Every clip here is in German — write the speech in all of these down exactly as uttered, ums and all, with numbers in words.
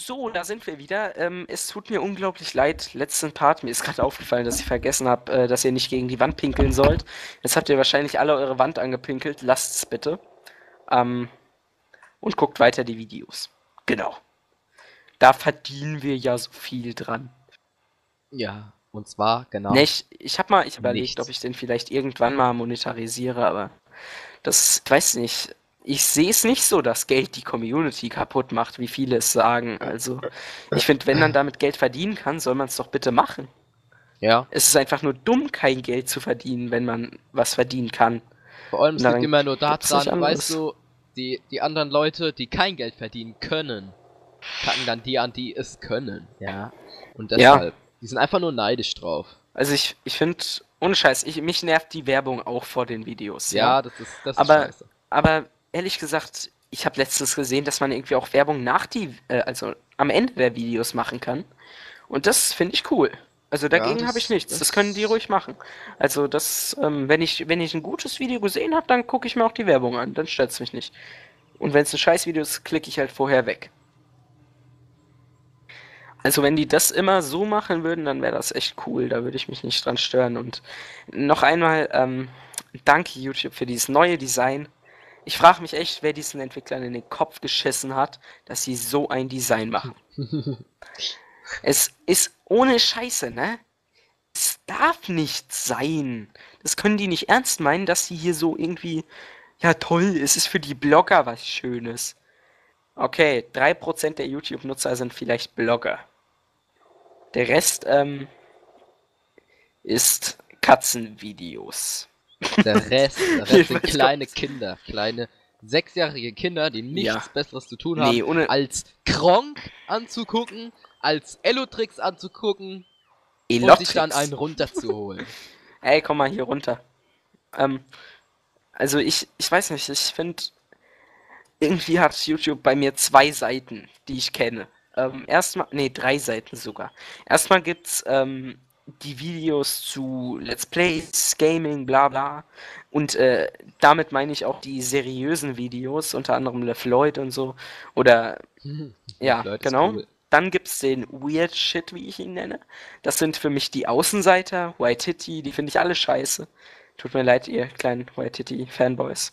So, da sind wir wieder. Ähm, es tut mir unglaublich leid. Letzten Part, mir ist gerade aufgefallen, dass ich vergessen habe, äh, dass ihr nicht gegen die Wand pinkeln sollt. Jetzt habt ihr wahrscheinlich alle eure Wand angepinkelt. Lasst's bitte. Ähm, und guckt weiter die Videos. Genau. Da verdienen wir ja so viel dran. Ja, und zwar Ne, genau ich, ich habe mal ich überlegt, ob nichts. ich den vielleicht irgendwann mal monetarisiere, aber das, ich weiß nicht. Ich sehe es nicht so, dass Geld die Community kaputt macht, wie viele es sagen. Also, ich finde, wenn man damit Geld verdienen kann, soll man es doch bitte machen. Ja, Es ist einfach nur dumm, kein Geld zu verdienen, wenn man was verdienen kann. vor allem Und es liegt daran immer nur gibt's nicht daran, weißt anderes. du, die, die anderen Leute, die kein Geld verdienen können, kacken dann die an, die es können, ja. Und Ja, deshalb, die sind einfach nur neidisch drauf. also ich, ich finde, ohne Scheiß, ich, mich nervt die Werbung auch vor den Videos, ja. Ja, das ist, das ist Aber, scheiße. aber ehrlich gesagt, ich habe letztens gesehen, dass man irgendwie auch Werbung nach die, äh, also am Ende der Videos machen kann. Und das finde ich cool. Also Ja, dagegen habe ich das, nichts. Das können die das, ruhig machen. Also das, ähm, wenn ich, wenn ich ein gutes Video gesehen habe, dann gucke ich mir auch die Werbung an. Dann stört's mich nicht. Und wenn es ein Scheißvideo ist, klicke ich halt vorher weg. Also wenn die das immer so machen würden, dann wäre das echt cool. Da würde ich mich nicht dran stören. Und noch einmal, ähm, danke YouTube für dieses neue Design. Ich frage mich echt, wer diesen Entwicklern in den Kopf geschissen hat, dass sie so ein Design machen. Es ist ohne Scheiße, ne? Es darf nicht sein. Das können die nicht ernst meinen, dass sie hier so irgendwie, ja toll, es ist für die Blogger was Schönes. Okay, drei Prozent der YouTube-Nutzer sind vielleicht Blogger. Der Rest, ähm, ist Katzenvideos. der Rest, der Rest sind Jedenfalls kleine kommt. Kinder, kleine sechsjährige Kinder, die Ja. nichts Besseres zu tun haben, Nee, ohne als Kronk anzugucken, als Elotrix anzugucken und sich dann Elotrix. einen runterzuholen. Ey, komm mal hier runter. Ähm, also ich, ich weiß nicht, ich finde, irgendwie hat YouTube bei mir zwei Seiten, die ich kenne. Ähm, erstmal, nee, drei Seiten sogar. Erstmal gibt's ähm, die Videos zu Let's Plays, Gaming, bla bla. Und äh, damit meine ich auch die seriösen Videos, unter anderem LeFloid und so. Oder, Der ja, Flirt ist genau. cool. Dann gibt's den Weird Shit, wie ich ihn nenne. Das sind für mich die Außenseiter, White Titty, die finde ich alle scheiße. Tut mir leid, ihr kleinen White Titty Fanboys.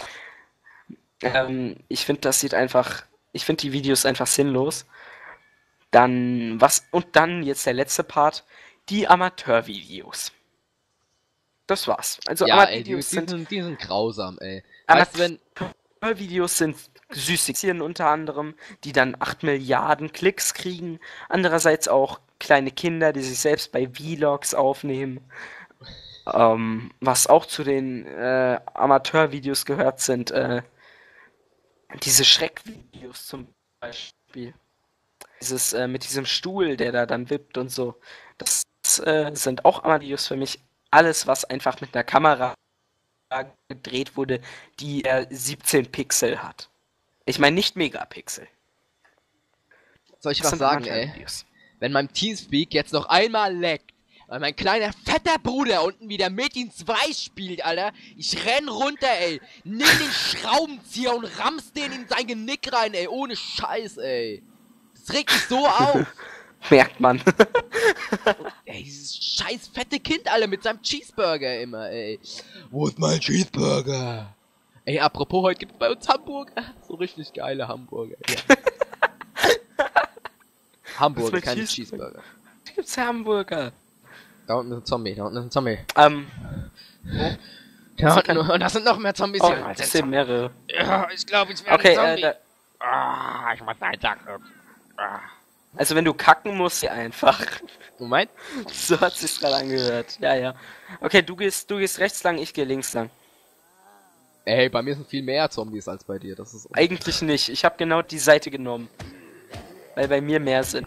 Ähm, ich finde, das sieht einfach, ich finde die Videos einfach sinnlos. Dann, was, und dann jetzt der letzte Part, die Amateurvideos. Das war's. Also Ja, ey, die, Amateurvideos die sind, sind, die sind grausam, ey. Weißt du, wenn, Amateurvideos sind Süßigkeiten unter anderem, die dann acht Milliarden Klicks kriegen. Andererseits auch kleine Kinder, die sich selbst bei Vlogs aufnehmen. Ähm, was auch zu den äh, Amateurvideos gehört, sind äh, diese Schreckvideos zum Beispiel. Dieses, äh, mit diesem Stuhl, der da dann wippt und so. Das äh, sind auch Amadeus für mich. Alles, was einfach mit einer Kamera gedreht wurde, die äh, siebzehn Pixel hat. Ich meine nicht Megapixel. soll ich Das was sind sagen, ey? Amateurvideos. Wenn mein Teamspeak jetzt noch einmal leckt, weil mein kleiner fetter Bruder unten wieder Metin zwei spielt, Alter, ich renn runter, ey, nimm den Schraubenzieher und rammst den in sein Genick rein, ey, ohne Scheiß, ey. Das regt mich so auf. Merkt man. Ey, dieses scheiß fette Kind, Alter, mit seinem Cheeseburger immer, ey. Wo ist mein Cheeseburger? Ey, apropos, heute gibt's bei uns Hamburger. So richtig geile Hamburger, ja. Hamburger, mit keine Cheeseburger? Cheeseburger. Gibt's Hamburger? Da unten ist ein Zombie, da unten ist ein Zombie. Ähm, Da Sie unten, und da sind noch mehr Zombies oh, hier. das sind mehrere. Ja, ich glaube, ich werde Okay, ein äh, Zombie. da, Ah, ich muss weiterkommen. Ah. also wenn du kacken musst, geh einfach. Moment. So hat sich's gerade angehört. Ja, ja. Okay, du gehst, du gehst rechts lang, ich gehe links lang. Ey, bei mir sind viel mehr Zombies als bei dir, das ist... Eigentlich nicht. Ich habe genau die Seite genommen. Weil bei mir mehr sind.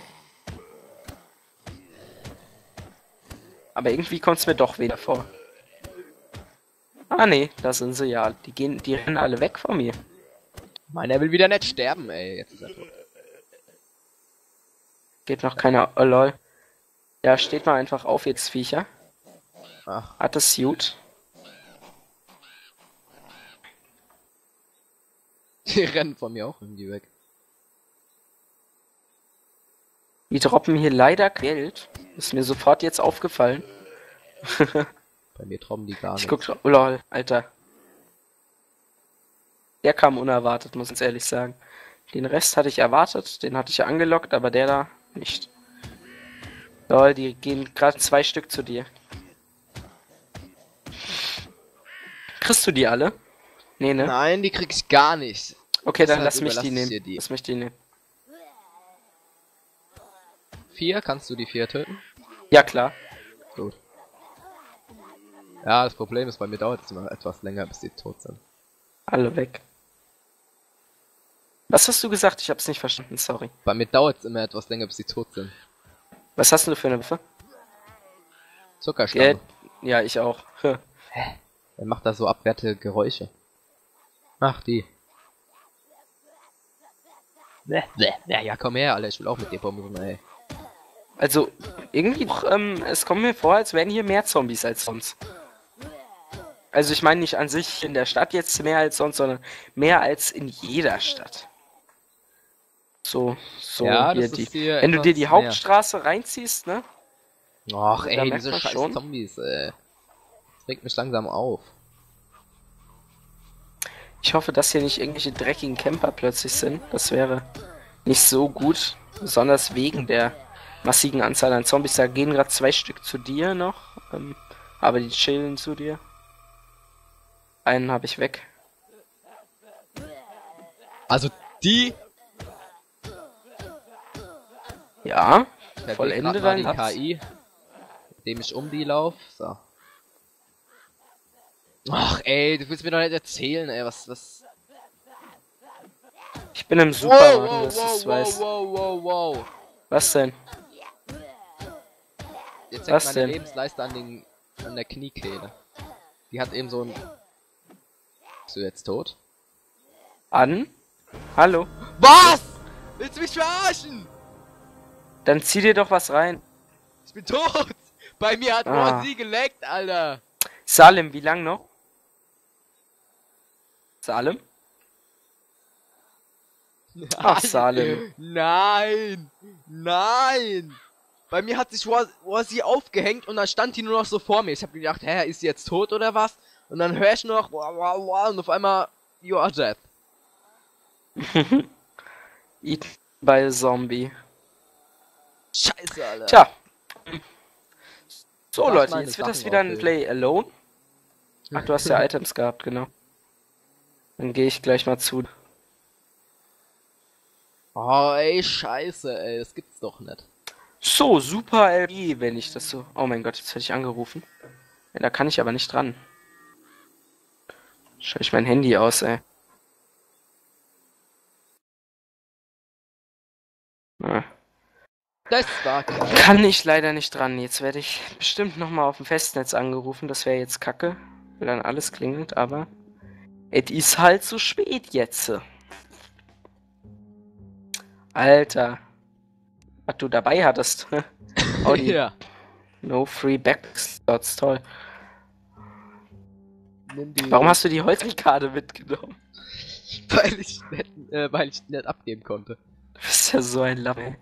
Aber irgendwie kommt es mir doch wieder vor. Ah nee, da sind sie ja. Die gehen, die rennen alle weg von mir. Meiner will wieder nicht sterben, ey. Jetzt ist er tot. Geht noch keiner. Oh lol. Ja, steht mal einfach auf jetzt, Viecher. Ach, Hat es gut. die rennen von mir auch irgendwie weg. Die droppen hier leider Geld. Ist mir sofort jetzt aufgefallen. Bei mir droppen die gar Ich nicht. guck, oh lol, Alter. Der kam unerwartet, muss ich ehrlich sagen. Den Rest hatte ich erwartet, den hatte ich ja angelockt, aber der da nicht. Lol, die gehen gerade zwei Stück zu dir. Kriegst du die alle? Nee, ne? Nein, die krieg ich gar nicht. Okay, dann Deshalb lass mich überlasse die ich nehmen. dir die. Lass mich die nehmen. Vier, kannst du die vier töten? Ja, klar. Gut. Ja, das Problem ist, bei mir dauert es immer etwas länger, bis die tot sind. Alle weg. Was hast du gesagt? Ich hab's nicht verstanden, sorry. Bei mir dauert es immer etwas länger, bis die tot sind. Was hast du für eine Waffe? Zuckerstange. Geld? Ja, ich auch. Huh. Er macht da so abwehrte Geräusche. Mach die. Bäh, bäh, bäh. Ja, komm her, Alter, ich will auch mit dir pommeln, ey. Also, irgendwie, ähm, es kommt mir vor, als wären hier mehr Zombies als sonst. Also ich meine nicht an sich in der Stadt jetzt mehr als sonst, sondern mehr als in jeder Stadt. So, so Ja, hier das die. ist hier Wenn du dir etwas die mehr. Hauptstraße reinziehst, ne? Och, Da ey, merkt diese man scheiß schon. Zombies, ey. Das regt mich langsam auf. Ich hoffe, dass hier nicht irgendwelche dreckigen Camper plötzlich sind. Das wäre nicht so gut. Besonders wegen der massigen Anzahl an Zombies. Da gehen gerade zwei Stück zu dir noch. Ähm, aber die chillen zu dir. Einen habe ich weg. Also die... Ja, Ich vollende grad mal die deinen K I, indem ich um die lauf. So. Ach ey, du willst mir doch nicht erzählen, ey, was, was... Ich bin im Wow, Supermarkt, wow, dass du es wow, weißt. wow, wow, wow, wow. Was denn? Jetzt Was hängt meine denn? Lebensleiste an, den, an der Kniekehle. Die hat eben so ein... Bist du jetzt tot? An? Hallo? Was? Willst du mich verarschen? Dann zieh dir doch was rein. Ich bin tot! Bei mir hat Ah. nur sie geleckt, Alter! Salem, wie lang noch? Salem? Ach, Salem. Nein! Nein! Bei mir hat sich sie aufgehängt und dann stand die nur noch so vor mir. Ich hab gedacht, hä, ist sie jetzt tot oder was? Und dann höre ich nur noch und auf einmal, you are dead. Eat by a Zombie. Scheiße, Alter. Tja. So, Darf Leute, meine jetzt wird das Sachen wieder ein auffüllen. Play Alone. Ach, du hast ja Items gehabt, genau. Dann gehe ich gleich mal zu. Oh, ey, scheiße, ey, das gibt's doch nicht. So, Super L P, wenn ich das so... Oh mein Gott, jetzt werde ich angerufen. Ja, da kann ich aber nicht dran. Schalte ich mein Handy aus, ey. Ah. Das war klar. Kann ich leider nicht dran. Jetzt werde ich bestimmt nochmal auf dem Festnetz angerufen. Das wäre jetzt kacke, weil dann alles klingelt, aber es ist halt zu spät jetzt. Alter. Was du dabei hattest. Oh, die Ja. No Free Backslots, toll. Nimm die, Warum hast du die Holzkarte mitgenommen? weil ich nicht, äh, weil ich nicht abgeben konnte. Du bist ja so ein Lappe.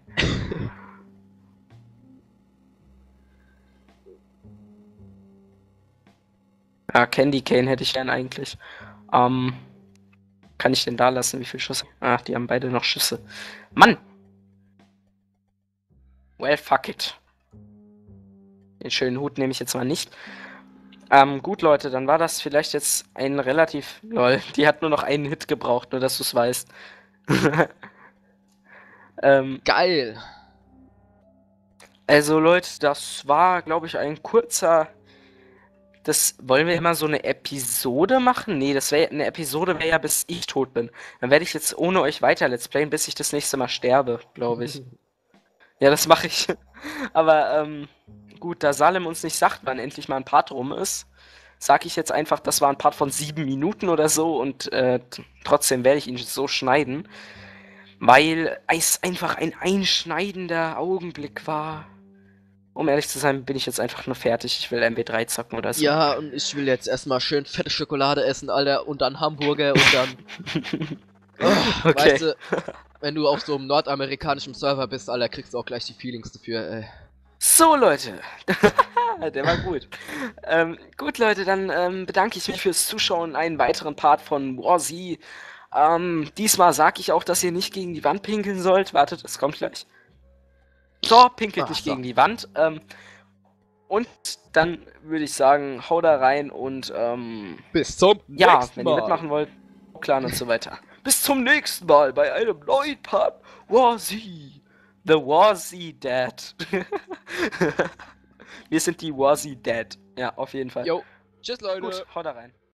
Ja, Candy Cane hätte ich gern eigentlich. Ähm, kann ich denn da lassen? Wie viele Schüsse? Ach, die haben beide noch Schüsse. Mann! Well, fuck it. Den schönen Hut nehme ich jetzt mal nicht. Ähm, gut, Leute, dann war das vielleicht jetzt ein relativ... Lol, die hat nur noch einen Hit gebraucht, nur dass du es weißt. ähm, Geil. also, Leute, das war, glaube ich, ein kurzer... Das wollen wir immer so eine Episode machen? Nee, das wäre eine Episode wäre ja bis ich tot bin. Dann werde ich jetzt ohne euch weiter Let's Playen, bis ich das nächste Mal sterbe, glaube ich. Ja, das mache ich. Aber ähm, gut, da Salem uns nicht sagt, wann endlich mal ein Part rum ist, sage ich jetzt einfach, das war ein Part von sieben Minuten oder so und äh, trotzdem werde ich ihn so schneiden, weil es einfach ein einschneidender Augenblick war. Um ehrlich zu sein, bin ich jetzt einfach nur fertig. Ich will M W drei zocken oder so. Ja, und ich will jetzt erstmal schön fette Schokolade essen, Alter, und dann Hamburger und dann... Oh, Okay. Weißt du, wenn du auf so einem nordamerikanischen Server bist, Alter, kriegst du auch gleich die Feelings dafür, ey. So, Leute. Der war gut. Ähm, gut, Leute, dann ähm, bedanke ich mich fürs Zuschauen in einen weiteren Part von War Z. Ähm, diesmal sage ich auch, dass ihr nicht gegen die Wand pinkeln sollt. Wartet, es kommt gleich. So, pinkelt Ach, nicht so. gegen die Wand. Ähm, und dann würde ich sagen, hau da rein und ähm, Bis zum ja, nächsten wenn ihr Mal. mitmachen wollt, Clan und so weiter. Bis zum nächsten Mal bei einem neuen Part War Z. The War Z Dad. Wir sind die War Z Dad. Ja, auf jeden Fall. Jo, tschüss, Gut, Leute. hau da rein.